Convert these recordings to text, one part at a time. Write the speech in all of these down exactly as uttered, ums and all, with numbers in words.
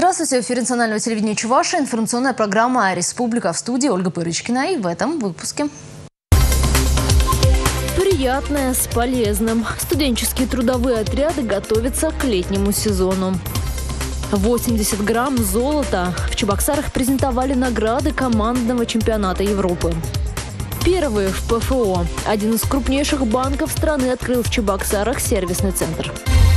Здравствуйте, в эфире национального телевидения Чувашии информационная программа «Республика», в студии Ольга Пырочкина. И в этом выпуске. Приятное с полезным. Студенческие трудовые отряды готовятся к летнему сезону. восемьдесят грамм золота. В Чебоксарах презентовали награды командного чемпионата Европы. Первые в ПФО. Один из крупнейших банков страны открыл в Чебоксарах сервисный центр.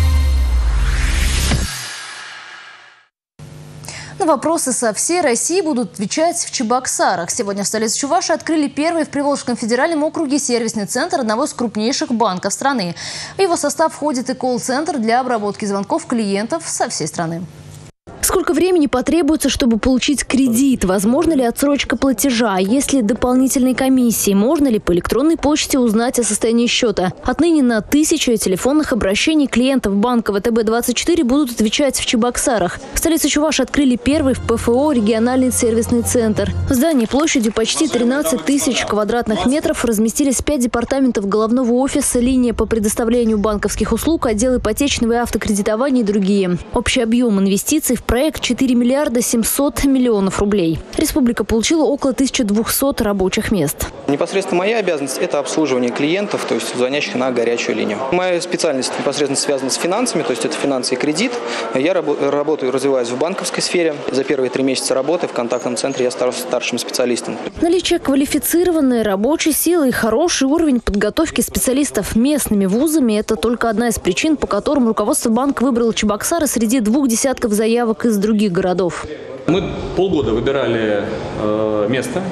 На вопросы со всей России будут отвечать в Чебоксарах. Сегодня в столице Чувашии открыли первый в Приволжском федеральном округе сервисный центр одного из крупнейших банков страны. В его состав входит и колл-центр для обработки звонков клиентов со всей страны. Сколько времени потребуется, чтобы получить кредит? Возможно ли отсрочка платежа? Есть ли дополнительные комиссии? Можно ли по электронной почте узнать о состоянии счета? Отныне на тысячи телефонных обращений клиентов банка ВТБ двадцать четыре будут отвечать в Чебоксарах. В столице Чувашии открыли первый в ПФО региональный сервисный центр. В здании площадью почти тринадцать тысяч квадратных метров разместились пять департаментов головного офиса, линия по предоставлению банковских услуг, отдел ипотечного и автокредитования и другие. Общий объем инвестиций в проект четыре миллиарда семьсот миллионов рублей. Республика получила около тысячи двухсот рабочих мест. Непосредственно моя обязанность – это обслуживание клиентов, то есть звонящих на горячую линию. Моя специальность непосредственно связана с финансами, то есть это финансы и кредит. Я работаю и развиваюсь в банковской сфере. За первые три месяца работы в контактном центре я стал старшим специалистом. Наличие квалифицированной рабочей силы и хороший уровень подготовки специалистов местными вузами – это только одна из причин, по которым руководство банка выбрало Чебоксары среди двух десятков заявок из других городов. Мы полгода выбирали э, место.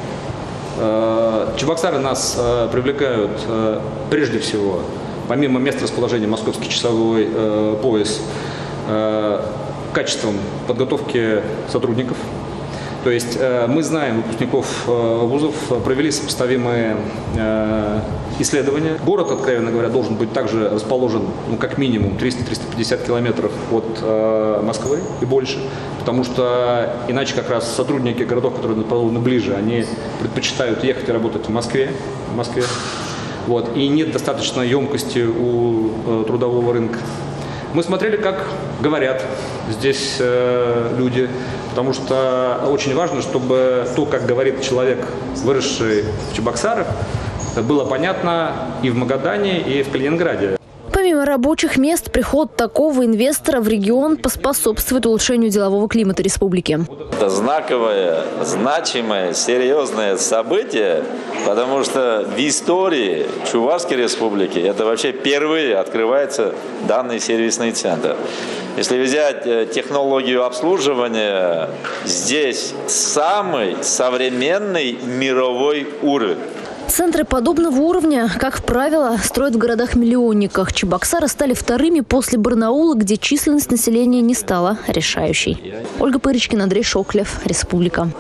Э, Чебоксары нас э, привлекают э, прежде всего, помимо места расположения московский часовой э, пояс, э, качеством подготовки сотрудников. То есть э, мы знаем выпускников э, вузов, провели сопоставимые э, исследования. Город, откровенно говоря, должен быть также расположен, ну, как минимум триста — триста пятьдесят километров от э, Москвы и больше, потому что иначе как раз сотрудники городов, которые расположены ближе, они предпочитают ехать и работать в Москве. В Москве. Вот. И нет достаточной емкости у э, трудового рынка. Мы смотрели, как говорят здесь э, люди, потому что очень важно, чтобы то, как говорит человек, выросший в Чебоксарах, было понятно и в Магадане, и в Калининграде. Помимо рабочих мест, приход такого инвестора в регион поспособствует улучшению делового климата республики. Это знаковое, значимое, серьезное событие, потому что в истории Чувашской республики это вообще впервые открывается данный сервисный центр. Если взять технологию обслуживания, здесь самый современный мировой уровень. Центры подобного уровня, как правило, строят в городах-миллионниках. Чебоксары стали вторыми после Барнаула, где численность населения не стала решающей. Ольга Пырочкина, Андрей Шоклев, Республика.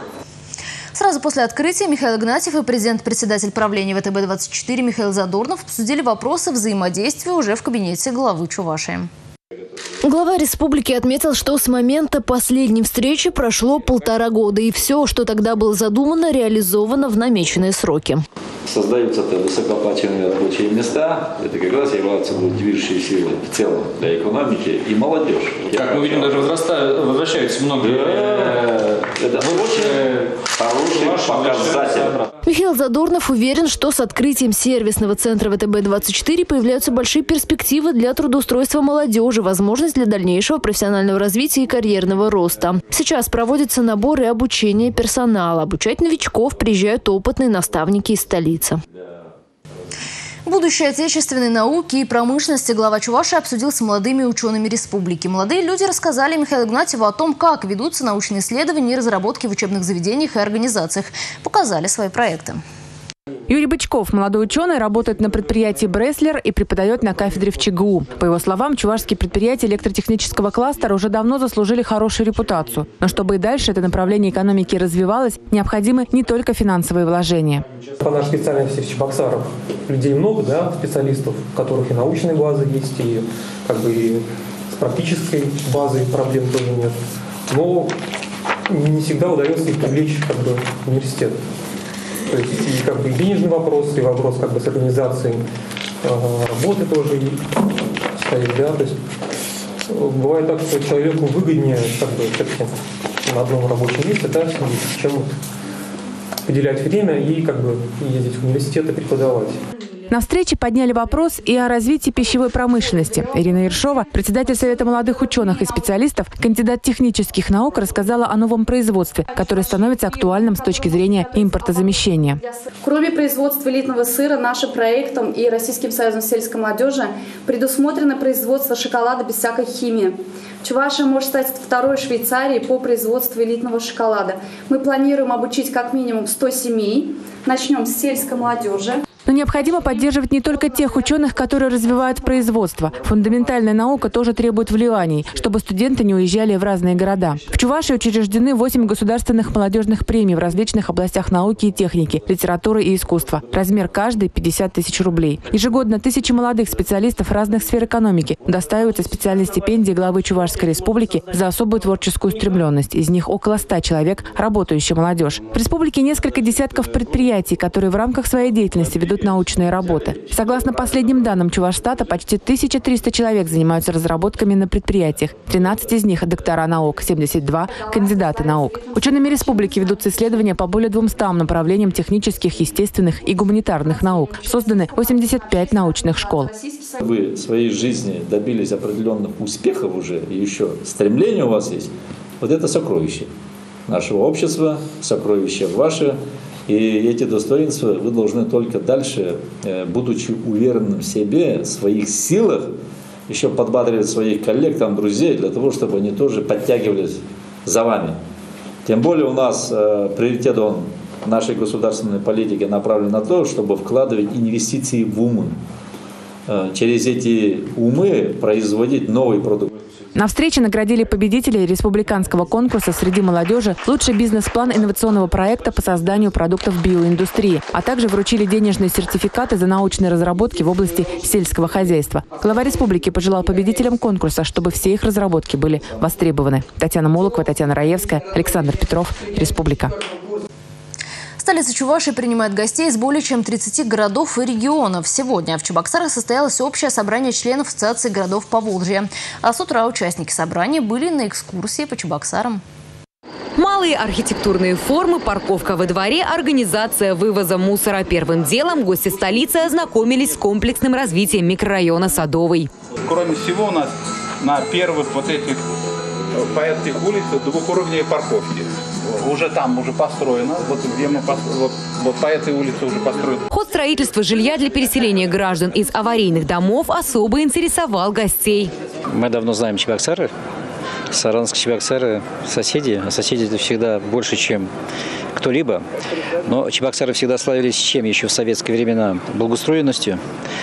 Сразу после открытия Михаил Игнатьев и президент-председатель правления ВТБ двадцать четыре Михаил Задорнов обсудили вопросы взаимодействия уже в кабинете главы Чувашии. Глава республики отметил, что с момента последней встречи прошло полтора года, и все, что тогда было задумано, реализовано в намеченные сроки. Создаются высокооплачиваемые рабочие места. Это как раз являются движущей силой в целом для экономики и молодежь. Как мы видим, даже возрастают, возвращаются многие. Да, это очень хороший показатель. Михаил Задорнов уверен, что с открытием сервисного центра ВТБ двадцать четыре появляются большие перспективы для трудоустройства молодежи, возможность для дальнейшего профессионального развития и карьерного роста. Сейчас проводится набор и обучение персонала. Обучать новичков приезжают опытные наставники из столицы. Будущее отечественной науки и промышленности глава Чувашии обсудил с молодыми учеными республики. Молодые люди рассказали Михаилу Игнатьеву о том, как ведутся научные исследования и разработки в учебных заведениях и организациях. Показали свои проекты. Юрий Бычков, молодой ученый, работает на предприятии «Бреслер» и преподает на кафедре в ЧГУ. По его словам, чувашские предприятия электротехнического кластера уже давно заслужили хорошую репутацию. Но чтобы и дальше это направление экономики развивалось, необходимы не только финансовые вложения. По нашей специальности в Чебоксарах людей много, да, специалистов, у которых и научные базы есть, и, как бы, и с практической базой проблем тоже нет. Но не всегда удается их привлечь, как бы, в университет. То есть и, как бы, и денежный вопрос, и вопрос, как бы, с организацией э, работы тоже стоит, да, то есть бывает так, что человеку выгоднее как бы, все-таки на одном рабочем месте, да, чем уделять время и как бы ездить в университет и преподавать. На встрече подняли вопрос и о развитии пищевой промышленности. Ирина Ершова, председатель Совета молодых ученых и специалистов, кандидат технических наук, рассказала о новом производстве, которое становится актуальным с точки зрения импортозамещения. Кроме производства элитного сыра, нашим проектом и Российским союзом сельской молодежи предусмотрено производство шоколада без всякой химии. Чувашия может стать второй Швейцарией по производству элитного шоколада. Мы планируем обучить как минимум сто семей. Начнем с сельской молодежи. Но необходимо поддерживать не только тех ученых, которые развивают производство. Фундаментальная наука тоже требует вливаний, чтобы студенты не уезжали в разные города. В Чувашии учреждены восемь государственных молодежных премий в различных областях науки и техники, литературы и искусства. Размер каждой – пятьдесят тысяч рублей. Ежегодно тысячи молодых специалистов разных сфер экономики удостаиваются специальной стипендии главы Чувашской республики за особую творческую устремленность. Из них около ста человек – работающая молодежь. В республике несколько десятков предприятий, которые в рамках своей деятельности ведут научные работы. Согласно последним данным Чувашстата, почти тысяча триста человек занимаются разработками на предприятиях. тринадцать из них – доктора наук, семьдесят два – кандидаты наук. Учеными республики ведутся исследования по более двумстам направлениям технических, естественных и гуманитарных наук. Созданы восемьдесят пять научных школ. Вы в своей жизни добились определенных успехов уже, и еще стремление у вас есть. Вот это сокровище нашего общества, сокровище ваше. И эти достоинства вы должны только дальше, будучи уверенным в себе, в своих силах, еще подбадривать своих коллег, там, друзей, для того, чтобы они тоже подтягивались за вами. Тем более у нас э, приоритет он, нашей государственной политики направлен на то, чтобы вкладывать инвестиции в умы. Э, через эти умы производить новый продукт. На встрече наградили победителей республиканского конкурса среди молодежи «Лучший бизнес-план инновационного проекта по созданию продуктов биоиндустрии», а также вручили денежные сертификаты за научные разработки в области сельского хозяйства. Глава республики пожелал победителям конкурса, чтобы все их разработки были востребованы. Татьяна Молокова, Татьяна Раевская, Александр Петров, Республика. Столица Чувашии принимает гостей из более чем тридцати городов и регионов. Сегодня в Чебоксарах состоялось общее собрание членов Ассоциации городов Поволжья. А с утра участники собрания были на экскурсии по Чебоксарам. Малые архитектурные формы, парковка во дворе, организация вывоза мусора. Первым делом гости столицы ознакомились с комплексным развитием микрорайона Садовый. Кроме всего, у нас на первых вот этих, по этих улицах двухуровневые парковки. Уже там уже построено, вот, где мы, вот, вот по этой улице уже построено. Ход строительства жилья для переселения граждан из аварийных домов особо интересовал гостей. Мы давно знаем Чебоксары. Саранск, Чебоксары соседи. А соседи это всегда больше, чем кто-либо. Но Чебоксары всегда славились чем еще в советские времена? Благоустроенностью,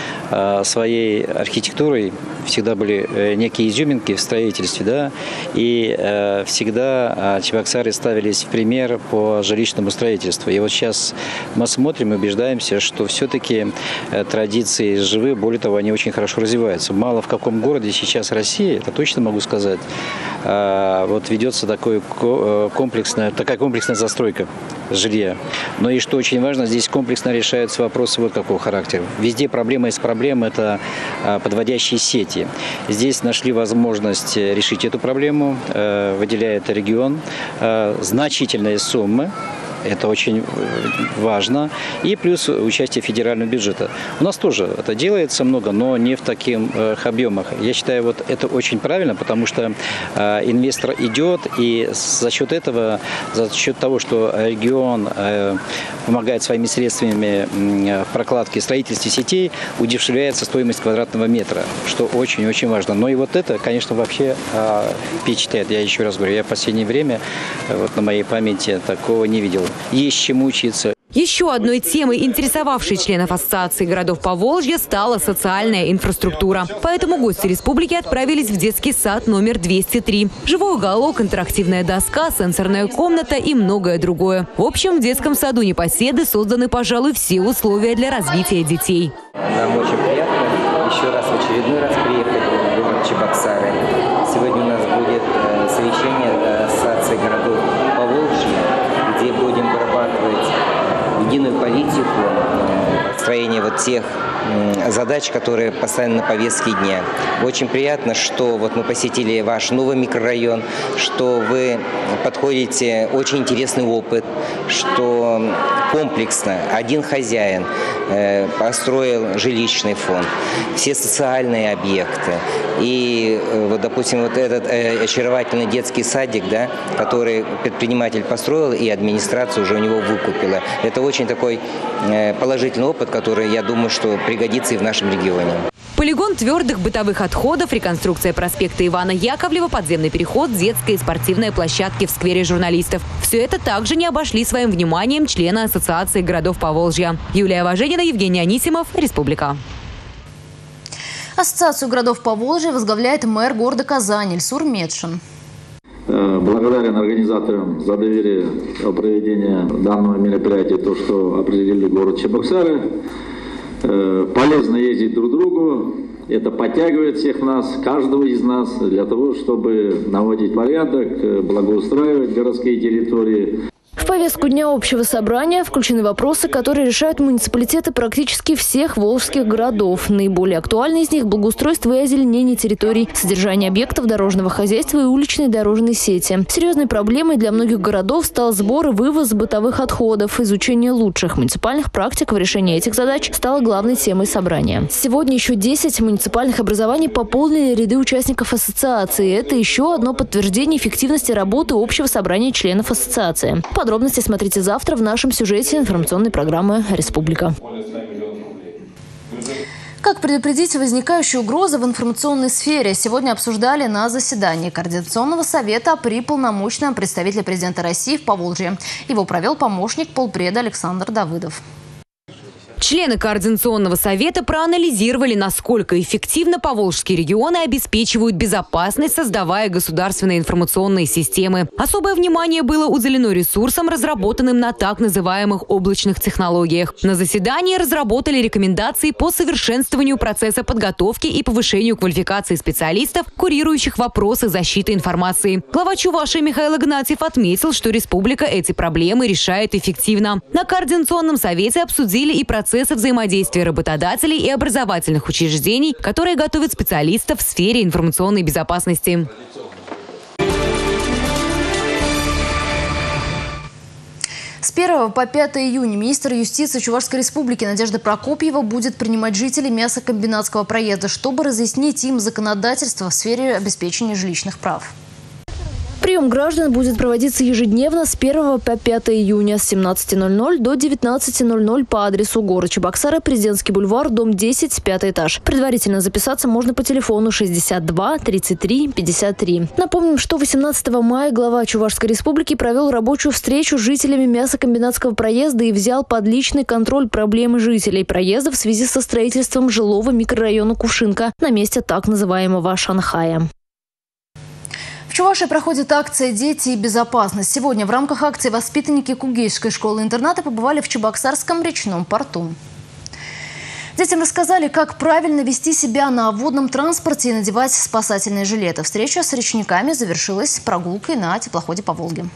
своей архитектурой. Всегда были некие изюминки в строительстве, да, и э, всегда Чебоксары ставились в пример по жилищному строительству. И вот сейчас мы смотрим и убеждаемся, что все-таки традиции живы, более того, они очень хорошо развиваются. Мало в каком городе сейчас России, это точно могу сказать, э, вот ведется такой комплексная, такая комплексная застройка жилья. Но и что очень важно, здесь комплексно решаются вопросы вот какого характера. Везде проблема из проблем – это подводящие сети. Здесь нашли возможность решить эту проблему, выделяет регион значительные суммы. Это очень важно. И плюс участие федерального бюджета. У нас тоже это делается много, но не в таких объемах. Я считаю, вот это очень правильно, потому что инвестор идет, и за счет этого, за счет того, что регион помогает своими средствами в прокладке, строительстве сетей, удешевляется стоимость квадратного метра, что очень-очень важно. Но и вот это, конечно, вообще впечатляет. Я еще раз говорю, я в последнее время вот на моей памяти такого не видел. Есть чему учиться. Еще одной темой, интересовавшей членов Ассоциации городов Поволжья, стала социальная инфраструктура. Поэтому гости республики отправились в детский сад номер двести три. Живой уголок, интерактивная доска, сенсорная комната и многое другое. В общем, в детском саду непоседы созданы, пожалуй, все условия для развития детей. Нам очень приятно еще раз, в очередной раз приехать в город Чебоксары. Сегодня у нас будет совещание Ассоциации городов Поволжья, где будем вырабатывать единую политику строения вот тех задач, которые постоянно на повестке дня. Очень приятно, что вот мы посетили ваш новый микрорайон, что вы подходите, очень интересный опыт, что комплексно один хозяин э, построил жилищный фонд, все социальные объекты. И, э, вот, допустим, вот этот э, очаровательный детский садик, да, который предприниматель построил, и администрация уже у него выкупила. Это очень такой э, положительный опыт, который, я думаю, что пригодится и в нашем регионе. Полигон твердых бытовых отходов, реконструкция проспекта Ивана Яковлева, подземный переход, детская и спортивная площадки в сквере журналистов. Все это также не обошли своим вниманием члены Ассоциации городов Поволжья. Юлия Важенина, Евгений Анисимов, Республика. Ассоциацию городов Поволжья возглавляет мэр города Казани Ильсур Медшин. Благодарен организаторам за доверие о проведении данного мероприятия, то, что определили город Чебоксары. Полезно ездить друг к другу, это подтягивает всех нас, каждого из нас, для того, чтобы наводить порядок, благоустраивать городские территории. В повестку дня общего собрания включены вопросы, которые решают муниципалитеты практически всех волжских городов. Наиболее актуальны из них – благоустройство и озеленение территорий, содержание объектов дорожного хозяйства и уличной дорожной сети. Серьезной проблемой для многих городов стал сбор и вывоз бытовых отходов. Изучение лучших муниципальных практик в решении этих задач стало главной темой собрания. Сегодня еще десять муниципальных образований пополнили ряды участников ассоциации. Это еще одно подтверждение эффективности работы общего собрания членов ассоциации. Подробности смотрите завтра в нашем сюжете информационной программы «Республика». Как предупредить возникающие угрозы в информационной сфере, сегодня обсуждали на заседании Координационного совета при полномочном представителе президента России в Поволжье. Его провел помощник полпреда Александр Давыдов. Члены Координационного совета проанализировали, насколько эффективно поволжские регионы обеспечивают безопасность, создавая государственные информационные системы. Особое внимание было уделено ресурсам, разработанным на так называемых облачных технологиях. На заседании разработали рекомендации по совершенствованию процесса подготовки и повышению квалификации специалистов, курирующих вопросы защиты информации. Глава Чувашии Михаил Игнатьев отметил, что республика эти проблемы решает эффективно. На Координационном совете обсудили и процесс процессы взаимодействия работодателей и образовательных учреждений, которые готовят специалистов в сфере информационной безопасности. С первого по пятое июня министр юстиции Чувашской республики Надежда Прокопьева будет принимать жителей мясокомбинатского проезда, чтобы разъяснить им законодательство в сфере обеспечения жилищных прав. Прием граждан будет проводиться ежедневно с первого по пятое июня с семнадцати ноль-ноль до девятнадцати ноль-ноль по адресу город Чебоксары, Президентский бульвар, дом десять, пятый этаж. Предварительно записаться можно по телефону шестьдесят два тридцать три пятьдесят три. Напомним, что восемнадцатого мая глава Чувашской республики провел рабочую встречу с жителями мясокомбинатского проезда и взял под личный контроль проблемы жителей проезда в связи со строительством жилого микрорайона Кувшинка на месте так называемого Шанхая. В Чувашии проходит акция «Дети и безопасность». Сегодня в рамках акции воспитанники Кугейской школы-интерната побывали в Чебоксарском речном порту. Детям рассказали, как правильно вести себя на водном транспорте и надевать спасательные жилеты. Встреча с речниками завершилась прогулкой на теплоходе по Волге.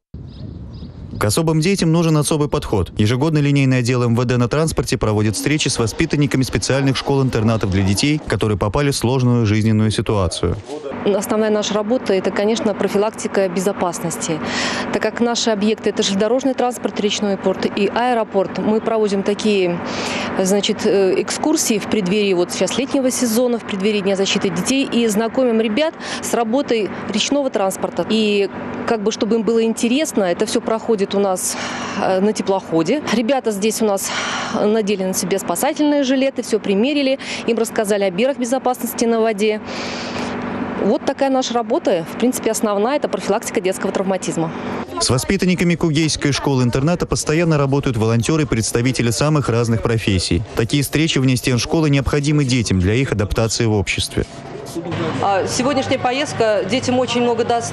К особым детям нужен особый подход. Ежегодно линейный отдел эм вэ дэ на транспорте проводит встречи с воспитанниками специальных школ-интернатов для детей, которые попали в сложную жизненную ситуацию. Основная наша работа – это, конечно, профилактика безопасности. Так как наши объекты – это железнодорожный транспорт, речной порт и аэропорт, мы проводим такие, значит, экскурсии в преддверии вот сейчас летнего сезона, в преддверии Дня защиты детей, и знакомим ребят с работой речного транспорта. И как бы, чтобы им было интересно, это все проходит у нас на теплоходе. Ребята здесь у нас надели на себя спасательные жилеты, все примерили, им рассказали о мерах безопасности на воде. Вот такая наша работа. В принципе, основная – это профилактика детского травматизма. С воспитанниками Кугейской школы-интерната постоянно работают волонтеры и представители самых разных профессий. Такие встречи вне стен школы необходимы детям для их адаптации в обществе. Сегодняшняя поездка детям очень много даст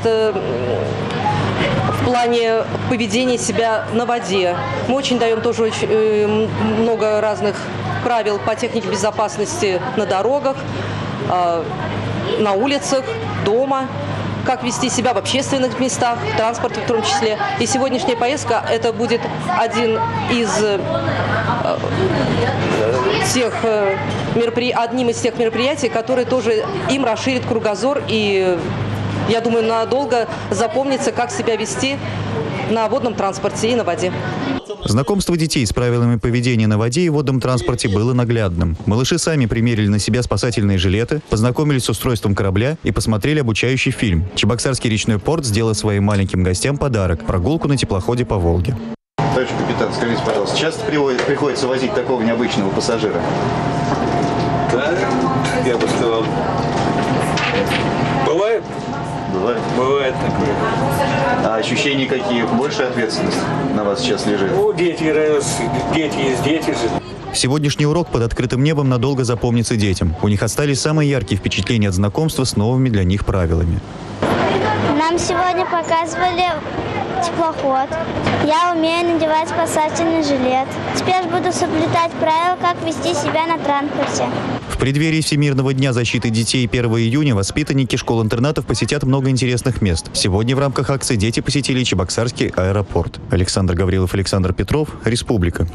в плане поведения себя на воде. Мы очень даем тоже очень много разных правил по технике безопасности на дорогах, на улицах, дома, как вести себя в общественных местах, в транспорте в том числе. И сегодняшняя поездка – это будет один из тех, меропри... одним из тех мероприятий, которые тоже им расширит кругозор и, я думаю, надолго запомнится, как себя вести на водном транспорте и на воде. Знакомство детей с правилами поведения на воде и водном транспорте было наглядным. Малыши сами примерили на себя спасательные жилеты, познакомились с устройством корабля и посмотрели обучающий фильм. Чебоксарский речной порт сделал своим маленьким гостям подарок – прогулку на теплоходе по Волге. Товарищ капитан, скажите, пожалуйста, часто приходится возить такого необычного пассажира? Да, я бы сказал. Бывает? Бывает? Бывает такое. А ощущения какие? Большая ответственность на вас сейчас лежит? Ну, дети, дети есть дети же. Сегодняшний урок под открытым небом надолго запомнится детям. У них остались самые яркие впечатления от знакомства с новыми для них правилами. Нам сегодня показывали теплоход. Я умею надевать спасательный жилет. Теперь буду соблюдать правила, как вести себя на транспорте. В преддверии Всемирного дня защиты детей первого июня воспитанники школ-интернатов посетят много интересных мест. Сегодня в рамках акции дети посетили Чебоксарский аэропорт. Александр Гаврилов, Александр Петров, Республика.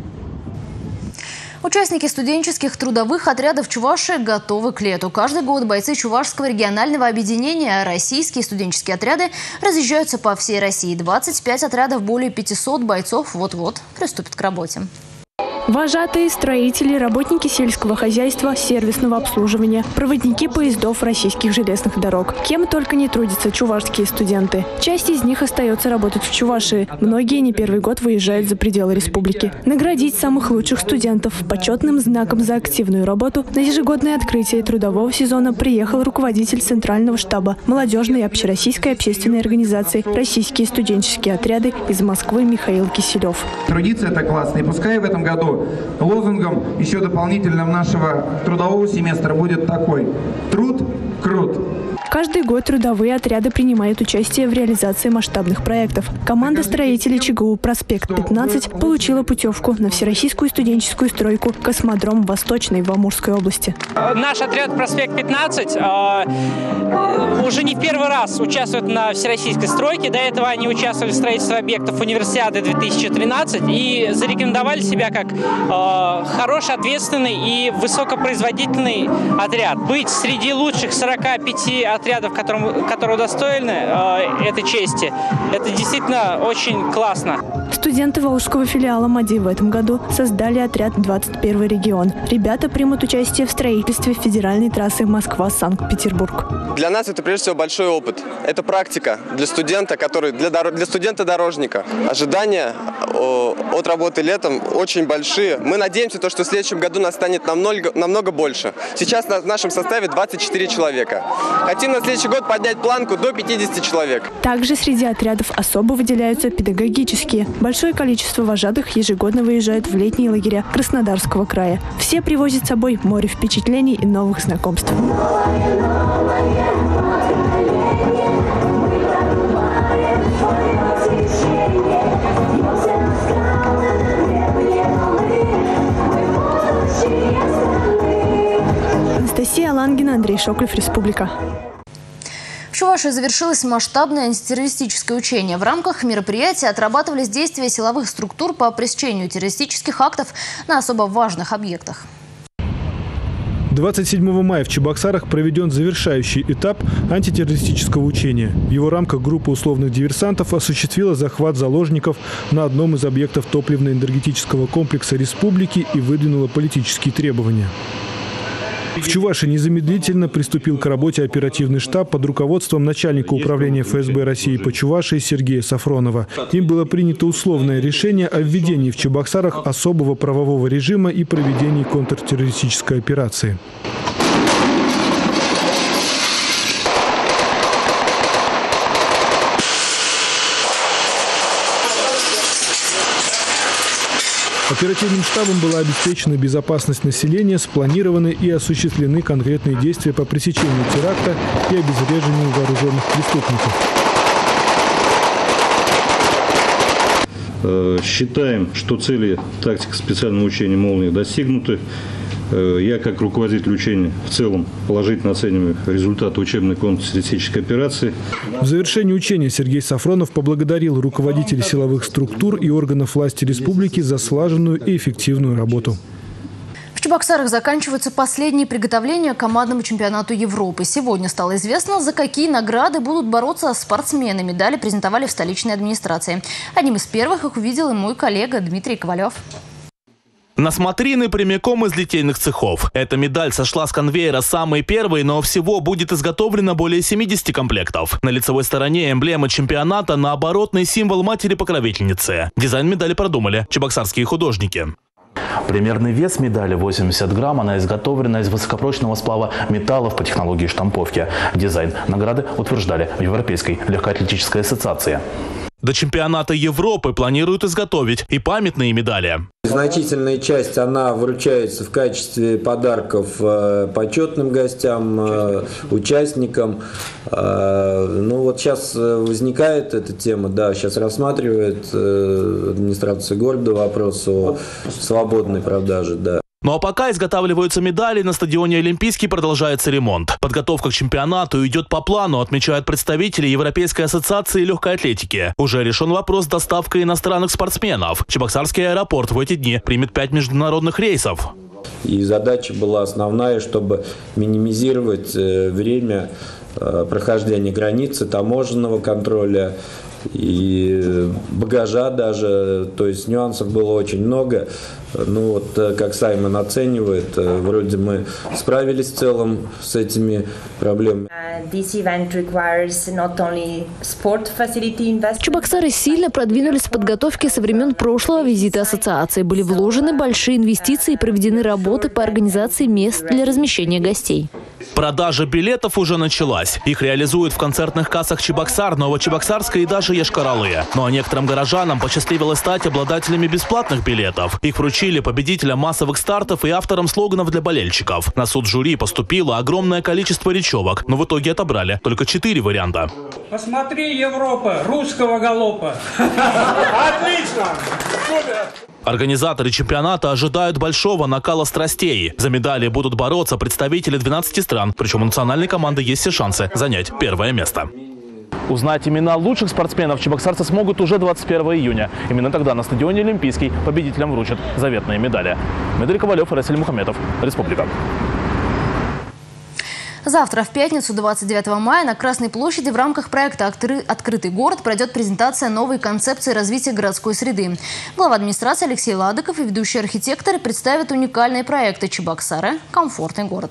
Участники студенческих трудовых отрядов Чувашии готовы к лету. Каждый год бойцы Чувашского регионального объединения «Российские студенческие отряды» разъезжаются по всей России. двадцать пять отрядов, более пятисот бойцов вот-вот приступят к работе. Вожатые, строители, работники сельского хозяйства, сервисного обслуживания, проводники поездов российских железных дорог. Кем только не трудятся чувашские студенты. Часть из них остается работать в Чувашии. Многие не первый год выезжают за пределы республики. Наградить самых лучших студентов почетным знаком за активную работу на ежегодное открытие трудового сезона приехал руководитель Центрального штаба молодежной и общероссийской общественной организации «Российские студенческие отряды» из Москвы Михаил Киселев. Трудиться это классно. И пускай в этом году лозунгом еще дополнительным нашего трудового семестра будет такой: труд крут. Каждый год трудовые отряды принимают участие в реализации масштабных проектов. Команда строителей ЧГУ «Проспект пятнадцать» получила путевку на всероссийскую студенческую стройку «Космодром Восточный» в Амурской области. Наш отряд «Проспект пятнадцать» э, уже не в первый раз участвует на всероссийской стройке. До этого они участвовали в строительстве объектов Универсиады две тысячи тринадцать и зарекомендовали себя как э, хороший, ответственный и высокопроизводительный отряд. Быть среди лучших сорока пяти отрядов, которым, которые удостоены э, этой чести, это действительно очень классно. Студенты Волжского филиала МАДИ в этом году создали отряд «двадцать первый регион». Ребята примут участие в строительстве федеральной трассы Москва-Санкт-Петербург. Для нас это прежде всего большой опыт. Это практика для студента, который для, для студента-дорожника. Ожидания от работы летом очень большие. Мы надеемся, что в следующем году нас станет намного, намного больше. Сейчас в нашем составе двадцать четыре человека. Хотим на следующий год поднять планку до пятидесяти человек. Также среди отрядов особо выделяются педагогические. Большое количество вожатых ежегодно выезжают в летние лагеря Краснодарского края. Все привозят с собой море впечатлений и новых знакомств. Анастасия Алангина, Андрей Шоклев, Республика. В Чувашии завершилось масштабное антитеррористическое учение. В рамках мероприятия отрабатывались действия силовых структур по пресечению террористических актов на особо важных объектах. двадцать седьмого мая в Чебоксарах проведен завершающий этап антитеррористического учения. В его рамках группа условных диверсантов осуществила захват заложников на одном из объектов топливно-энергетического комплекса республики и выдвинула политические требования. В Чувашии незамедлительно приступил к работе оперативный штаб под руководством начальника управления ФСБ России по Чувашии Сергея Сафронова. Им было принято условное решение о введении в Чебоксарах особого правового режима и проведении контртеррористической операции. Оперативным штабом была обеспечена безопасность населения, спланированы и осуществлены конкретные действия по пресечению теракта и обезвреживанию вооруженных преступников. Считаем, что цели тактики специального учения «Молния» достигнуты. Я, как руководитель учения, в целом положительно оцениваю результаты учебной контртеррористической операции. В завершении учения Сергей Сафронов поблагодарил руководителей силовых структур и органов власти республики за слаженную и эффективную работу. Чебоксарах заканчиваются последние приготовления к командному чемпионату Европы. Сегодня стало известно, за какие награды будут бороться спортсмены. Медали презентовали в столичной администрации. Одним из первых их увидел и мой коллега Дмитрий Ковалев. На смотрины прямиком из литейных цехов. Эта медаль сошла с конвейера самой первой, но всего будет изготовлено более семидесяти комплектов. На лицевой стороне эмблема чемпионата, на оборотный символ матери-покровительницы. Дизайн медали продумали чебоксарские художники. Примерный вес медали восемьдесят грамм. Она изготовлена из высокопрочного сплава металлов по технологии штамповки. Дизайн награды утверждали в Европейской легкоатлетической ассоциации. До чемпионата Европы планируют изготовить и памятные медали. Значительная часть, она вручается в качестве подарков э, почетным гостям, э, участникам. Э, ну вот сейчас возникает эта тема, да, сейчас рассматривает э, администрация города вопрос о свободной продаже, да. Ну а пока изготавливаются медали, на стадионе Олимпийский продолжается ремонт. Подготовка к чемпионату идет по плану, отмечают представители Европейской ассоциации легкой атлетики. Уже решен вопрос с доставкой иностранных спортсменов. Чебоксарский аэропорт в эти дни примет пять международных рейсов. И задача была основная, чтобы минимизировать время прохождения границы, таможенного контроля и багажа даже, то есть нюансов было очень много. Ну вот, как Саймон оценивает, вроде мы справились в целом с этими проблемами. Чебоксары сильно продвинулись в подготовке со времен прошлого визита ассоциации. Были вложены большие инвестиции и проведены работы по организации мест для размещения гостей. Продажа билетов уже началась. Их реализуют в концертных кассах Чебоксар, Новочебоксарска и даже Йошкар-Олы. Ну а некоторым горожанам посчастливилось стать обладателями бесплатных билетов. Их вручили победителям массовых стартов и авторам слоганов для болельщиков. На суд жюри поступило огромное количество речевок, но в итоге отобрали только четыре варианта. Посмотри, Европа, русского галопа. Отлично! Супер! Организаторы чемпионата ожидают большого накала страстей. За медали будут бороться представители двенадцати стран. Причем у национальной команды есть все шансы занять первое место. Узнать имена лучших спортсменов чебоксарцы смогут уже двадцать первого июня. Именно тогда на стадионе Олимпийский победителям вручат заветные медали. Дмитрий Ковалев, Расель Мухаметов, Республика. Завтра, в пятницу, двадцать девятого мая, на Красной площади в рамках проекта «Открытый город» пройдет презентация новой концепции развития городской среды. Глава администрации Алексей Ладыков и ведущие архитекторы представят уникальные проекты Чебоксары «Комфортный город».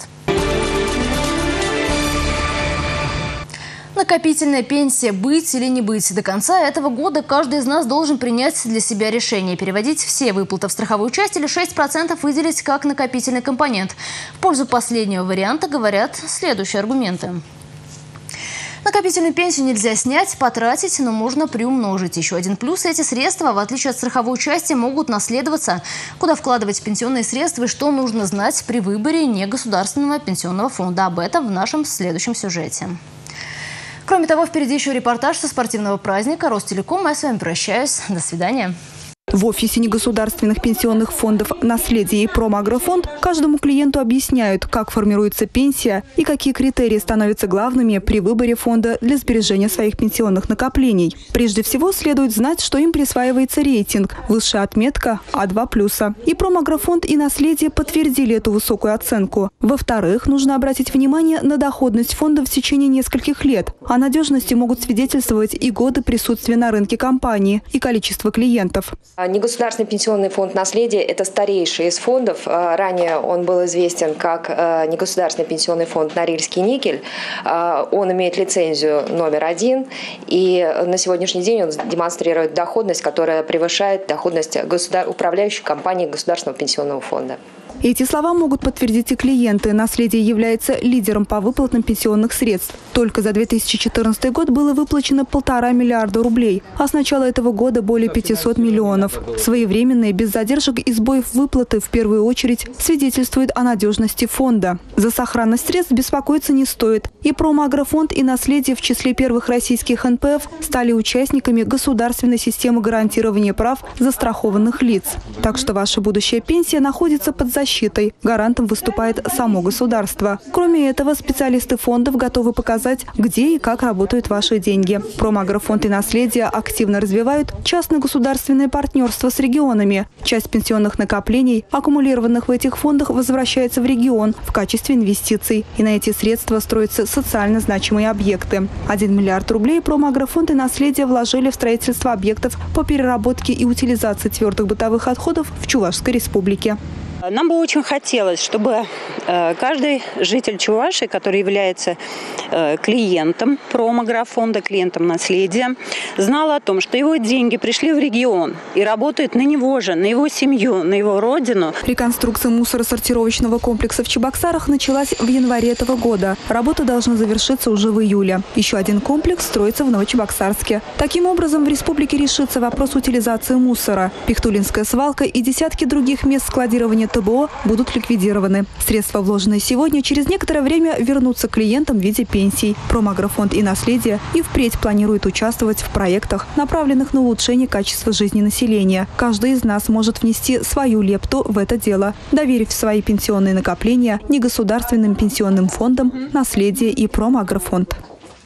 Накопительная пенсия. Быть или не быть. До конца этого года каждый из нас должен принять для себя решение. Переводить все выплаты в страховую часть или шесть процентов выделить как накопительный компонент. В пользу последнего варианта говорят следующие аргументы. Накопительную пенсию нельзя снять, потратить, но можно приумножить. Еще один плюс – эти средства, в отличие от страховой части, могут наследоваться. Куда вкладывать пенсионные средства и что нужно знать при выборе негосударственного пенсионного фонда. Об этом в нашем следующем сюжете. Кроме того, впереди еще репортаж со спортивного праздника Ростелеком. Я с вами прощаюсь. До свидания. В офисе негосударственных пенсионных фондов «Наследие» и «Промагрофонд» каждому клиенту объясняют, как формируется пенсия и какие критерии становятся главными при выборе фонда для сбережения своих пенсионных накоплений. Прежде всего, следует знать, что им присваивается рейтинг, высшая отметка А два плюса. И «Промагрофонд», и «Наследие» подтвердили эту высокую оценку. Во-вторых, нужно обратить внимание на доходность фонда в течение нескольких лет. О надежности могут свидетельствовать и годы присутствия на рынке компании, и количество клиентов. Негосударственный пенсионный фонд «Наследие» – это старейший из фондов. Ранее он был известен как негосударственный пенсионный фонд «Норильский никель». Он имеет лицензию номер один, и на сегодняшний день он демонстрирует доходность, которая превышает доходность управляющей компании Государственного пенсионного фонда. Эти слова могут подтвердить и клиенты. «Наследие» является лидером по выплатам пенсионных средств. Только за две тысячи четырнадцатый год было выплачено полтора миллиарда рублей, а с начала этого года более пятисот миллионов. Своевременные, без задержек и сбоев выплаты в первую очередь свидетельствуют о надежности фонда. За сохранность средств беспокоиться не стоит. И «Промагрофонд», и «Наследие» в числе первых российских эн пэ эф стали участниками государственной системы гарантирования прав застрахованных лиц. Так что ваша будущая пенсия находится под защитой защитой. Гарантом выступает само государство. Кроме этого, специалисты фондов готовы показать, где и как работают ваши деньги. Промагрофонд и наследие активно развивают частно-государственное партнерство с регионами. Часть пенсионных накоплений, аккумулированных в этих фондах, возвращается в регион в качестве инвестиций. И на эти средства строятся социально значимые объекты. Один миллиард рублей Промагрофонд и наследие вложили в строительство объектов по переработке и утилизации твердых бытовых отходов в Чувашской республике. Нам бы очень хотелось, чтобы каждый житель Чувашии, который является клиентом Промагрофонда, клиентом наследия, знал о том, что его деньги пришли в регион и работают на него же, на его семью, на его родину. Реконструкция мусоросортировочного комплекса в Чебоксарах началась в январе этого года. Работа должна завершиться уже в июле. Еще один комплекс строится в Новочебоксарске. Таким образом, в республике решится вопрос утилизации мусора. Пихтулинская свалка и десятки других мест складирования ТБО будут ликвидированы. Средства, вложенные сегодня, через некоторое время вернутся клиентам в виде пенсий. Промагрофонд и наследие и впредь планируют участвовать в проектах, направленных на улучшение качества жизни населения. Каждый из нас может внести свою лепту в это дело, доверив свои пенсионные накопления негосударственным пенсионным фондам, наследие и Промагрофонд.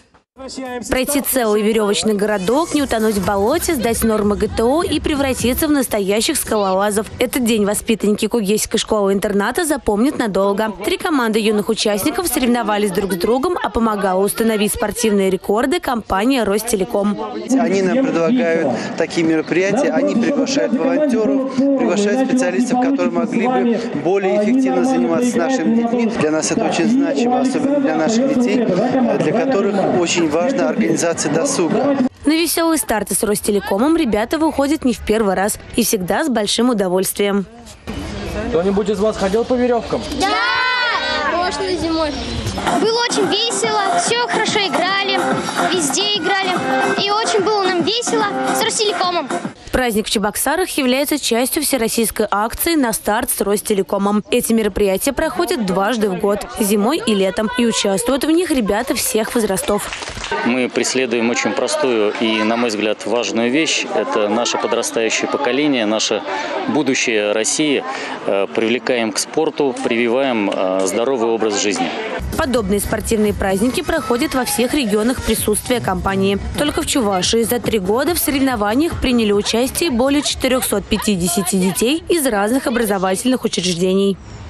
Пройти целый веревочный городок, не утонуть в болоте, сдать нормы ГТО и превратиться в настоящих скалолазов. Этот день воспитанники Кугейской школы-интерната запомнят надолго. Три команды юных участников соревновались друг с другом, а помогала установить спортивные рекорды компания «Ростелеком». Они нам предлагают такие мероприятия, они приглашают волонтеров, приглашают специалистов, которые могли бы более эффективно заниматься с нашими детьми. Для нас это очень значимо, особенно для наших детей, для которых очень важна организация досуга. На веселые старты с Ростелекомом ребята выходят не в первый раз и всегда с большим удовольствием. Кто-нибудь из вас ходил по веревкам? Да! Прошлой зимой. Было очень весело, все хорошо играли, везде играли. И очень было нам весело с Ростелекомом. Праздник в Чебоксарах является частью всероссийской акции «На старт с Ростелекомом». Эти мероприятия проходят дважды в год – зимой и летом. И участвуют в них ребята всех возрастов. Мы преследуем очень простую и, на мой взгляд, важную вещь. Это наше подрастающее поколение, наше будущее России. Привлекаем к спорту, прививаем здоровый образ жизни. Подобные спортивные праздники проходят во всех регионах присутствия компании. Только в Чувашии за три года в соревнованиях приняли участие более четырехсот пятидесяти детей из разных образовательных учреждений.